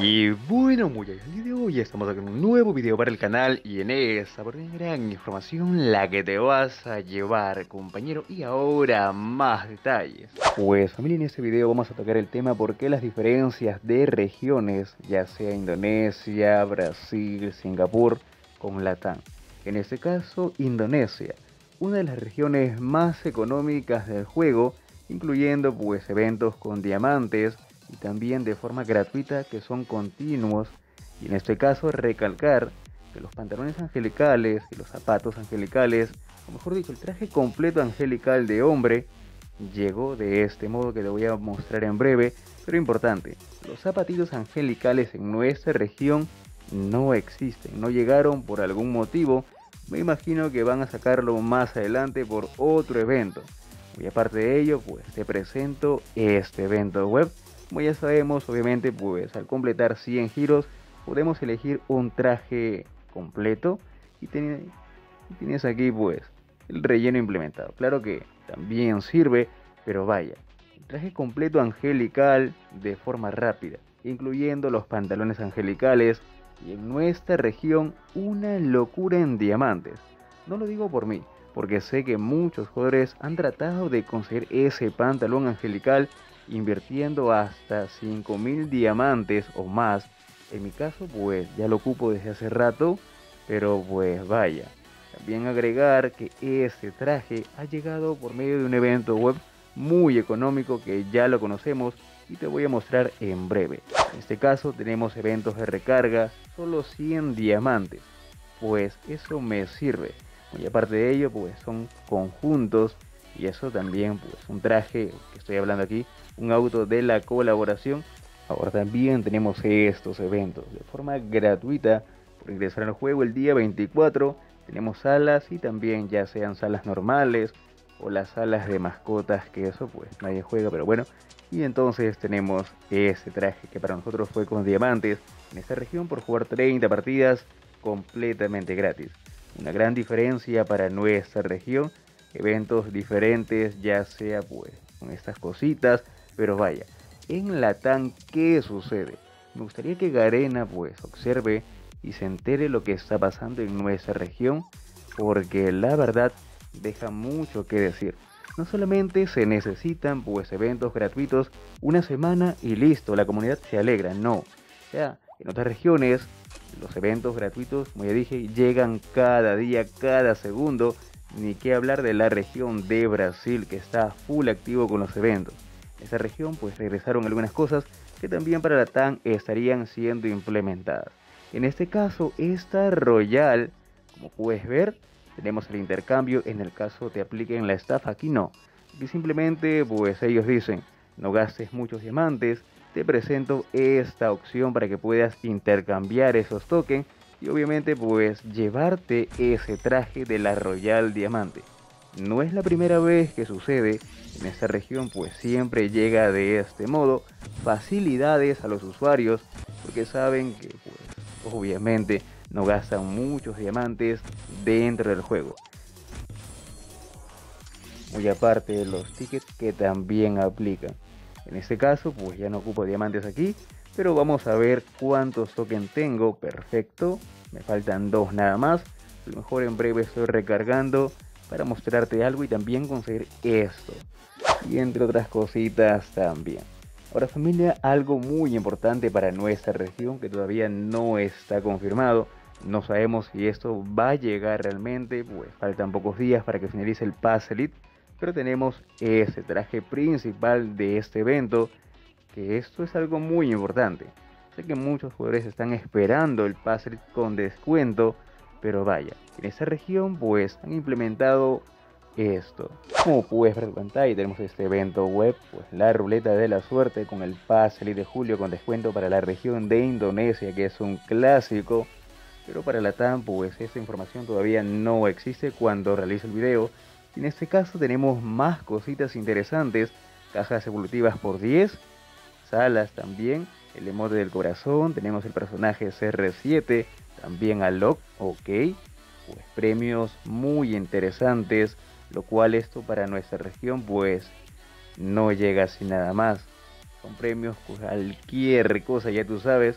Y bueno, muchachos, el día de hoy estamos aquí en un nuevo video para el canal y en esta por gran información la que te vas a llevar, compañero, y ahora más detalles. Pues familia, en este video vamos a tocar el tema por qué las diferencias de regiones, ya sea Indonesia, Brasil, Singapur, con Latam. En este caso, Indonesia, una de las regiones más económicas del juego, incluyendo pues eventos con diamantes, y también de forma gratuita que son continuos, y en este caso recalcar que los pantalones angelicales y los zapatos angelicales, o mejor dicho el traje completo angelical de hombre, llegó de este modo que te voy a mostrar en breve. Pero importante, los zapatitos angelicales en nuestra región no existen, no llegaron por algún motivo. Me imagino que van a sacarlo más adelante por otro evento. Y aparte de ello, pues te presento este evento web. Como ya sabemos, obviamente, pues al completar 100 giros, podemos elegir un traje completo y tienes aquí pues el relleno implementado. Claro que también sirve, pero vaya, el traje completo angelical de forma rápida, incluyendo los pantalones angelicales, y en nuestra región una locura en diamantes. No lo digo por mí, porque sé que muchos jugadores han tratado de conseguir ese pantalón angelical invirtiendo hasta 5000 diamantes o más. En mi caso pues ya lo ocupo desde hace rato, pero pues vaya. También agregar que este traje ha llegado por medio de un evento web muy económico que ya lo conocemos y te voy a mostrar en breve. En este caso tenemos eventos de recarga, solo 100 diamantes, pues eso me sirve. Y aparte de ello, pues son conjuntos, y eso también, pues un traje que estoy hablando aquí, un auto de la colaboración. Ahora también tenemos estos eventos de forma gratuita por ingresar al juego el día 24. Tenemos salas, y también ya sean salas normales o las salas de mascotas, que eso pues nadie juega, pero bueno. Y entonces tenemos este traje que para nosotros fue con diamantes en esta región por jugar 30 partidas completamente gratis. Una gran diferencia para nuestra región, eventos diferentes, ya sea pues con estas cositas, pero vaya, en Latam, ¿qué sucede? Me gustaría que Garena pues observe y se entere lo que está pasando en nuestra región, porque la verdad deja mucho que decir. No solamente se necesitan pues eventos gratuitos una semana y listo, la comunidad se alegra, no. O sea, en otras regiones los eventos gratuitos, como ya dije, llegan cada día, cada segundo. Ni qué hablar de la región de Brasil, que está full activo con los eventos. En esa región pues regresaron algunas cosas que también para la TAN estarían siendo implementadas. En este caso, esta Royal, como puedes ver, tenemos el intercambio. En el caso te apliquen la estafa, aquí no. Aquí simplemente pues ellos dicen, no gastes muchos diamantes, te presento esta opción para que puedas intercambiar esos tokens y obviamente pues llevarte ese traje de la Royal Diamante. No es la primera vez que sucede en esta región, pues siempre llega de este modo, facilidades a los usuarios porque saben que pues obviamente no gastan muchos diamantes dentro del juego. Muy aparte de los tickets que también aplican. En este caso pues ya no ocupo diamantes aquí, pero vamos a ver cuántos tokens tengo. Perfecto, me faltan dos nada más. A lo mejor en breve estoy recargando para mostrarte algo y también conseguir esto, y entre otras cositas también. Ahora familia, algo muy importante para nuestra región que todavía no está confirmado. No sabemos si esto va a llegar realmente, pues faltan pocos días para que finalice el Pass Elite, pero tenemos ese traje principal de este evento, que esto es algo muy importante. Sé que muchos jugadores están esperando el Pass Elite con descuento, pero vaya, en esta región pues han implementado esto. Como puedes ver en pantalla, tenemos este evento web, pues la ruleta de la suerte con el Pass Elite de julio con descuento para la región de Indonesia, que es un clásico. Pero para la TAM pues esta información todavía no existe cuando realizo el video. Y en este caso tenemos más cositas interesantes, cajas evolutivas por 10, salas también, el emote del corazón, tenemos el personaje CR7, también a Locke, ok, pues premios muy interesantes, lo cual esto para nuestra región pues no llega sin nada más. Son premios cualquier cosa, ya tú sabes.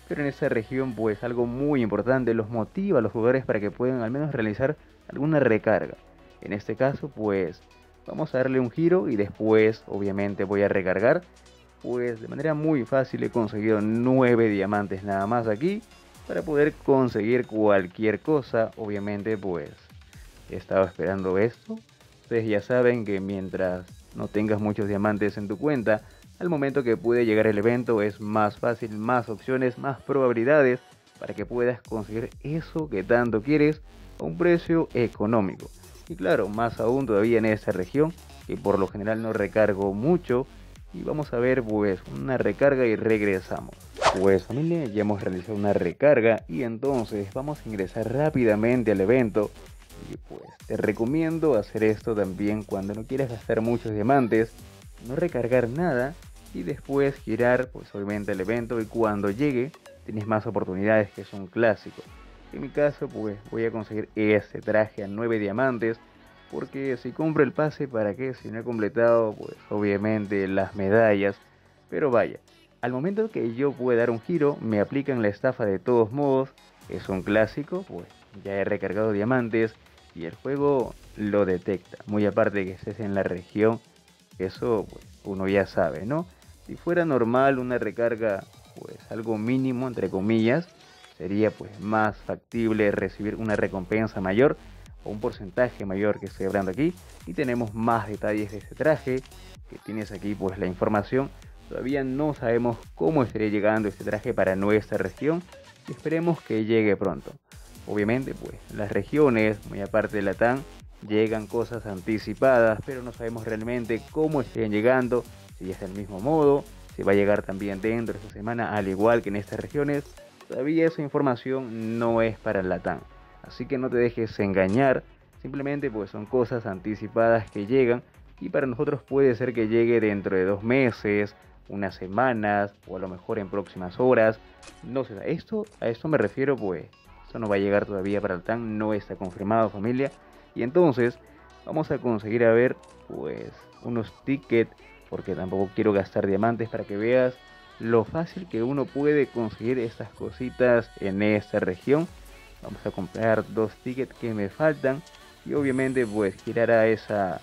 pero en esta región pues algo muy importante los motiva a los jugadores para que puedan al menos realizar alguna recarga. En este caso pues vamos a darle un giro y después obviamente voy a recargar. Pues de manera muy fácil he conseguido 9 diamantes nada más aquí para poder conseguir cualquier cosa. Obviamente pues he estado esperando esto. Ustedes ya saben que mientras no tengas muchos diamantes en tu cuenta, al momento que puede llegar el evento es más fácil, más opciones, más probabilidades para que puedas conseguir eso que tanto quieres a un precio económico. Y claro, más aún todavía en esta región, que por lo general no recargo mucho. Y vamos a ver pues una recarga y regresamos. Pues familia, ya hemos realizado una recarga y entonces vamos a ingresar rápidamente al evento. Y pues te recomiendo hacer esto también cuando no quieras gastar muchos diamantes, no recargar nada y después girar pues obviamente el evento, y cuando llegue tienes más oportunidades, que es un clásico. En mi caso pues voy a conseguir este traje a 9 diamantes, porque si compro el pase, ¿para qué? Si no he completado pues obviamente las medallas. Pero vaya, al momento que yo pueda dar un giro me aplican la estafa de todos modos, es un clásico, pues ya he recargado diamantes y el juego lo detecta. Muy aparte de que estés en la región, eso pues uno ya sabe, ¿no? Si fuera normal una recarga pues algo mínimo entre comillas, sería pues más factible recibir una recompensa mayor o un porcentaje mayor, que estoy hablando aquí. Y tenemos más detalles de este traje, que tienes aquí pues la información. Todavía no sabemos cómo estaría llegando este traje para nuestra región y esperemos que llegue pronto. Obviamente pues las regiones, muy aparte de Latam, llegan cosas anticipadas, pero no sabemos realmente cómo estarían llegando, si es del mismo modo, si va a llegar también dentro de esta semana, al igual que en estas regiones. Todavía esa información no es para Latam, así que no te dejes engañar. Simplemente pues son cosas anticipadas que llegan, y para nosotros puede ser que llegue dentro de 2 meses, unas semanas o a lo mejor en próximas horas. No sé, a esto me refiero, pues esto no va a llegar todavía para Latam, no está confirmado familia. Y entonces vamos a conseguir a ver pues unos tickets, porque tampoco quiero gastar diamantes, para que veas lo fácil que uno puede conseguir estas cositas en esta región. Vamos a comprar 2 tickets que me faltan y obviamente pues girar a esa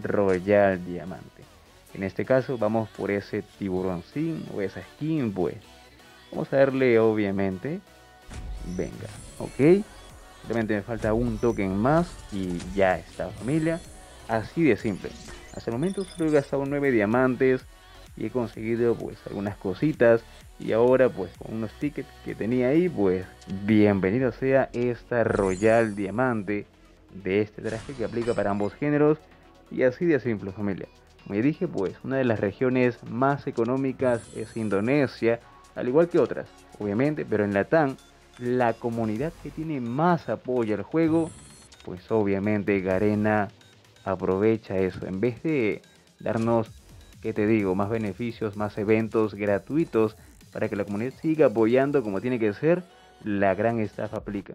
Royal Diamante. En este caso vamos por ese tiburoncín o esa skin, pues vamos a darle obviamente, venga, ok. Simplemente me falta un token más y ya está familia, así de simple. Hasta el momento solo he gastado 9 diamantes y he conseguido pues algunas cositas, y ahora pues con unos tickets que tenía ahí, pues bienvenido sea esta Royal Diamante de este traje que aplica para ambos géneros. Y así de simple familia. Como ya dije pues una de las regiones más económicas es Indonesia, al igual que otras obviamente, pero en Latam la comunidad que tiene más apoyo al juego, pues obviamente Garena aprovecha eso. En vez de darnos, ¿qué te digo?, más beneficios, más eventos gratuitos para que la comunidad siga apoyando como tiene que ser, la gran estafa aplica.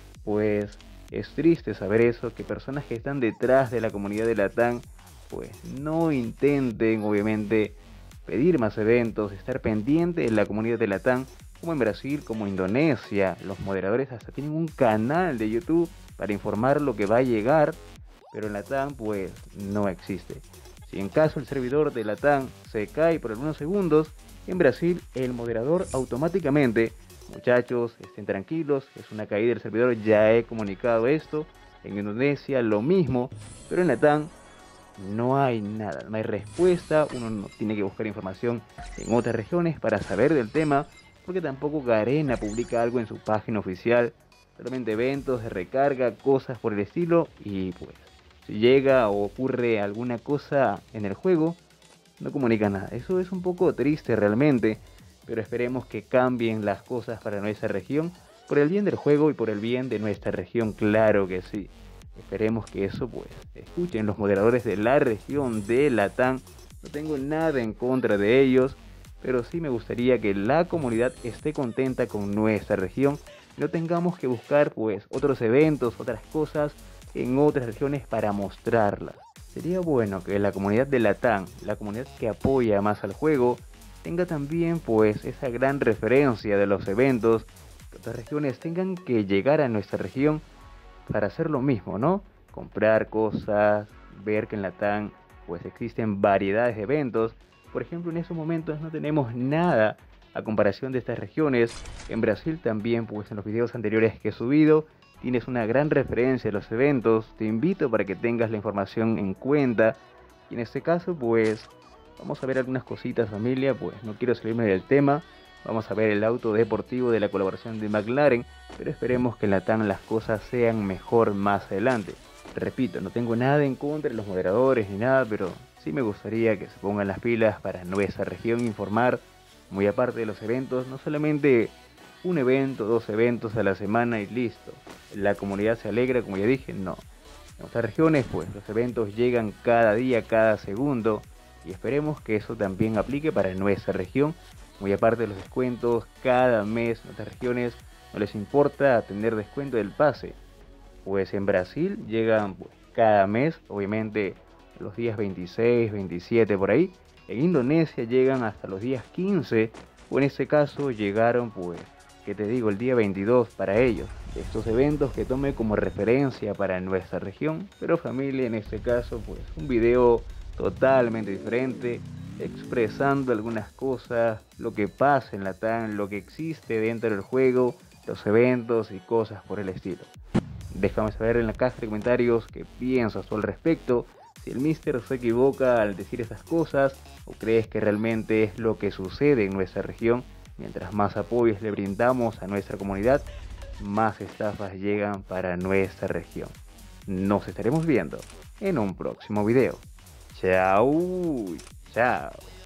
Pues es triste saber eso, que personas que están detrás de la comunidad de Latam pues no intenten obviamente pedir más eventos, estar pendiente de la comunidad de Latam, como en Brasil, como Indonesia. Los moderadores hasta tienen un canal de YouTube para informar lo que va a llegar, pero en Latam pues no existe. Si en caso el servidor de Latam se cae por algunos segundos, en Brasil el moderador automáticamente, muchachos, estén tranquilos, es una caída del servidor, ya he comunicado esto. En Indonesia lo mismo, pero en Latam no hay nada, no hay respuesta. Uno no tiene que buscar información en otras regiones para saber del tema, porque tampoco Garena publica algo en su página oficial, solamente eventos de recarga, cosas por el estilo. Y pues si llega o ocurre alguna cosa en el juego, no comunica nada. Eso es un poco triste realmente, pero esperemos que cambien las cosas para nuestra región, por el bien del juego y por el bien de nuestra región, claro que sí. Esperemos que eso pues escuchen los moderadores de la región de Latam. No tengo nada en contra de ellos, pero sí me gustaría que la comunidad esté contenta con nuestra región. No tengamos que buscar pues otros eventos, otras cosas en otras regiones para mostrarlas. Sería bueno que la comunidad de Latam, la comunidad que apoya más al juego, tenga también pues esa gran referencia de los eventos, que otras regiones tengan que llegar a nuestra región para hacer lo mismo, ¿no? Comprar cosas, ver que en Latam pues existen variedades de eventos. Por ejemplo, en estos momentos no tenemos nada a comparación de estas regiones. En Brasil también, pues en los videos anteriores que he subido, tienes una gran referencia de los eventos. Te invito para que tengas la información en cuenta. Y en este caso, pues vamos a ver algunas cositas, familia, pues no quiero salirme del tema. Vamos a ver el auto deportivo de la colaboración de McLaren, pero esperemos que en Latam las cosas sean mejor más adelante. Repito, no tengo nada en contra de los moderadores ni nada, pero sí me gustaría que se pongan las pilas para nuestra región informar, muy aparte de los eventos, no solamente un evento, 2 eventos a la semana y listo. La comunidad se alegra, como ya dije, no. En nuestras regiones, pues los eventos llegan cada día, cada segundo, y esperemos que eso también aplique para nuestra región. Muy aparte de los descuentos, cada mes nuestras regiones no les importa tener descuento del pase. Pues en Brasil llegan pues, cada mes, obviamente los días 26, 27 por ahí. En Indonesia llegan hasta los días 15, o en este caso llegaron pues, que te digo, el día 22 para ellos. Estos eventos que tome como referencia para nuestra región, pero familia, en este caso pues un video totalmente diferente, expresando algunas cosas, lo que pasa en Latam, lo que existe dentro del juego, los eventos y cosas por el estilo. Déjame saber en la caja de comentarios qué piensas tú al respecto, si el Mister se equivoca al decir estas cosas o crees que realmente es lo que sucede en nuestra región. Mientras más apoyos le brindamos a nuestra comunidad, más estafas llegan para nuestra región. Nos estaremos viendo en un próximo video. Chao, chao.